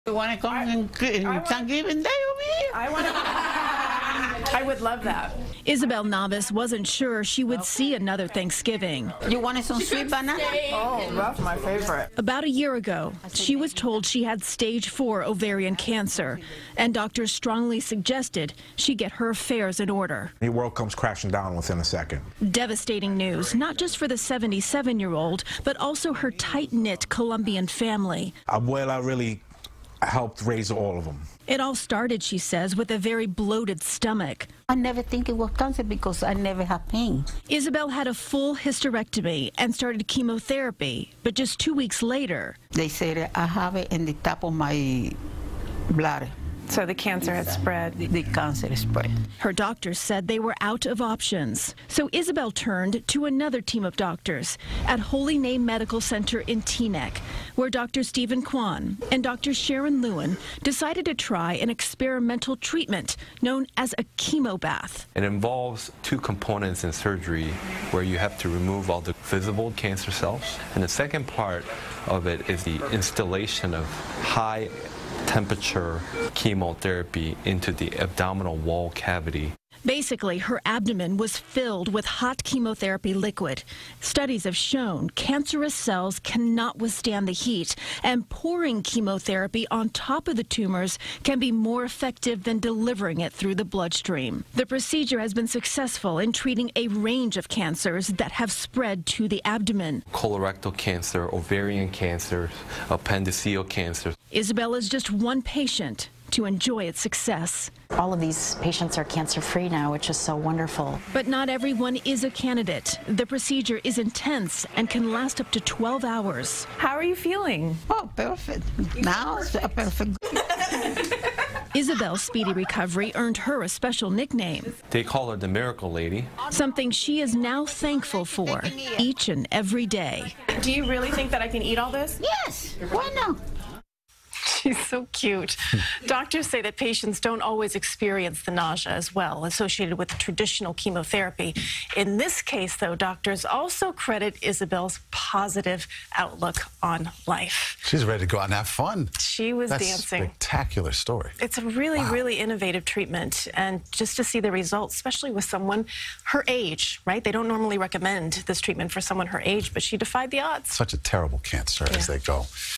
You want to come in Thanksgiving Day over here? I would love that. Isabel Navas wasn't sure she would see another Thanksgiving. You wanted some sweet banana? Oh, that's my favorite. About a year ago, she was told she had stage 4 ovarian cancer, and doctors strongly suggested she get her affairs in order. The world comes crashing down within a second. Devastating news, not just for the 77-year-old, but also her tight-knit Colombian family. Abuela really helped raise all of them. It all started, she says, with a very bloated stomach. I never think it was cancer because I never had pain. Isabel had a full hysterectomy and started chemotherapy, but just 2 weeks later... They said I have it in the top of my bladder. So the cancer had spread. The cancer spread. Her doctors said they were out of options. So Isabel turned to another team of doctors at Holy Name Medical Center in Teaneck, where Dr. Stephen Kwan and Dr. Sharon Lewin decided to try an experimental treatment known as a chemo bath. It involves 2 components in surgery where you have to remove all the visible cancer cells. And the second part of it is the installation of high temperature chemotherapy into the abdominal wall cavity. Basically, her abdomen was filled with hot chemotherapy liquid. Studies have shown cancerous cells cannot withstand the heat, and pouring chemotherapy on top of the tumors can be more effective than delivering it through the bloodstream. The procedure has been successful in treating a range of cancers that have spread to the abdomen. Colorectal cancer, ovarian cancer, appendiceal cancer. Isabel is just one patient to enjoy its success. All of these patients are cancer-free now, which is so wonderful. But not everyone is a candidate. The procedure is intense and can last up to 12 hours. How are you feeling? Oh, perfect. Now it's perfect. Isabel's speedy recovery earned her a special nickname. They call her the Miracle Lady. Something she is now thankful for each and every day. Do you really think that I can eat all this? Yes, why not? She's so cute. Doctors say that patients don't always experience the nausea as well associated with traditional chemotherapy. In this case, though, doctors also credit Isabel's positive outlook on life. She's ready to go out and have fun. She was That's dancing. A spectacular story. It's a really innovative treatment, and just to see the results, especially with someone her age, right? They don't normally recommend this treatment for someone her age, but she defied the odds. Such a terrible cancer as they go.